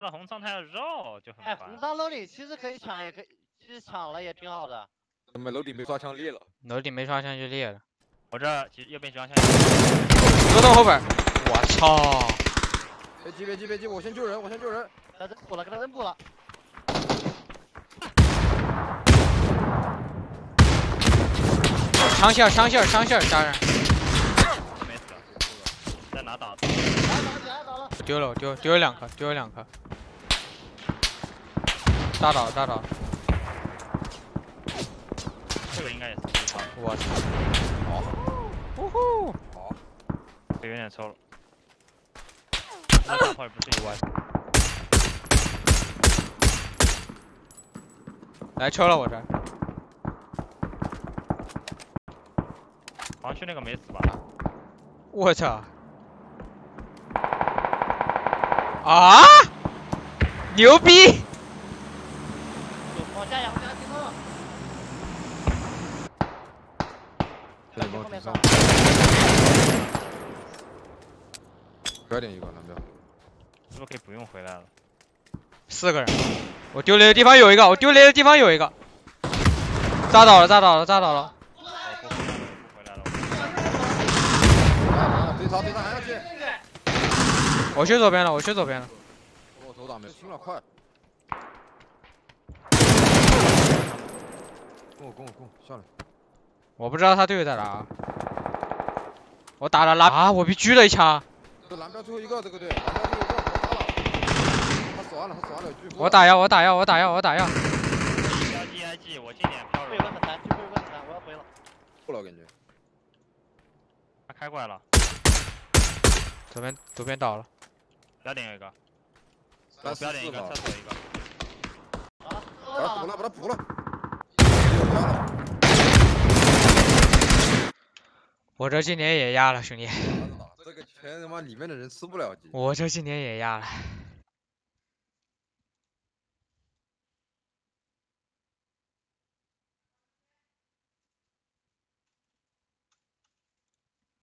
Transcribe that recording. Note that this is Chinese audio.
到红仓他要绕就很哎， 烦。 红仓楼里其实可以抢，也可以，其实抢了也挺好的。 怎么楼顶没刷枪裂了？ 楼顶没刷枪就裂了。 我这其实右边装枪。 隔洞后边，我操！ 别急，我先救人。 给他扔补了，给他扔补了。 枪线，家人。 没死，在哪打？ 打了。 丢了两颗。大倒。 这个应该也是对方。 我操！ 好， 这有点抽了。那大炮也不是意外。 来抽了我这。 黄区那个没死吧？ 我操！啊！牛逼！ 往下压，听到了。 这里帮我顶上。标点一个蓝标。 是不是可以不用回来了 ？4个人，我丢雷的地方有一个，炸倒了。 不回来了。 对他还要去。 我去左边了。 我头打没清了，快！跟我下来。 我不知道他队友在哪。我打了蓝啊！我被狙了一枪。 这蓝标最后一个，这个队，蓝标最后一个，他死完了。 我打药。 EIG，我近点飘有个很难，我要回了。 不了感觉。 他开过来了。 左边倒了。 标点有一个。标点一个，厕所一个。 把他补了。 我这今年也压了，兄弟。 这个圈他妈里面的人吃不了鸡。 我这今年也压了。